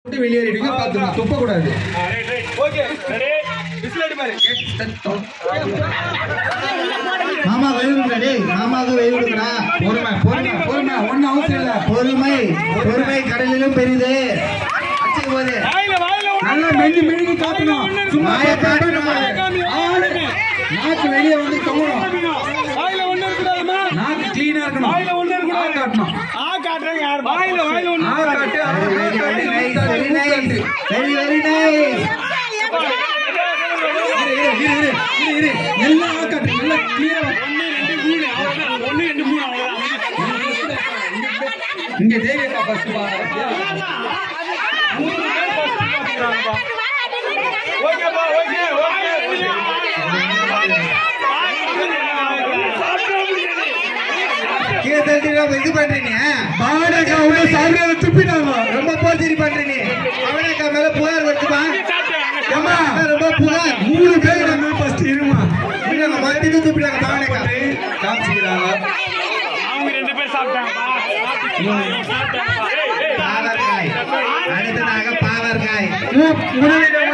வெளியேறிடுங்க பாத்துங்க துப்ப கூடாது ஓகே ரெடி விசில் அடி பாரு மாமா வெயிடுங்கடா டேய் மாமாக்கு வெயிடுங்கடா பொறுமை ஒண்ணு அவசியம் இல்ல பொறுமை கடலிலும் பெரிது அச்சு போதே வாயில நல்லா மென்னு காட்டணும் சும்மா காட்டணும் நாக்கு வெளியே வந்து தொங்கணும் வாயில ஒண்ணு இருக்குடாமா நாக்கு க்ளீனா இருக்கணும் வாயில ஒண்ணு இருக்குடா காட்டணும் காட்டுறேங்க யார் வாயில ஒண்ணு காட்டு வெரி நைஸ் வெரி நைஸ் இரு எல்லாம் காட்டு நல்லா க்ளியரா 1 2 3 அவ்வளவுதான் இங்க தேவியக்கா ஃபர்ஸ்ட் வா ஓகேப்பா ஓகே இது பண்றீங்க பாடக்கா உள்ள சாப்பிடுறத துப்பிட்டாங்க ரொம்ப போர்ஜரி பண்றீங்க அவனக்கா மேல புகார் வருதுப்பா ஏம்மா ரொம்ப புகார் 3 பேர் நம்ம ஃபர்ஸ்ட் இருமா இல்லங்க மத்திட்டு துப்பிட்டாங்க பாவனக்கா காமிச்சிக்கிறாங்க அவங்க 2 பேர் சாப்பிட்டாங்கப்பா பாவர்காய் அடுத்ததாக பாவர்காய் உணவு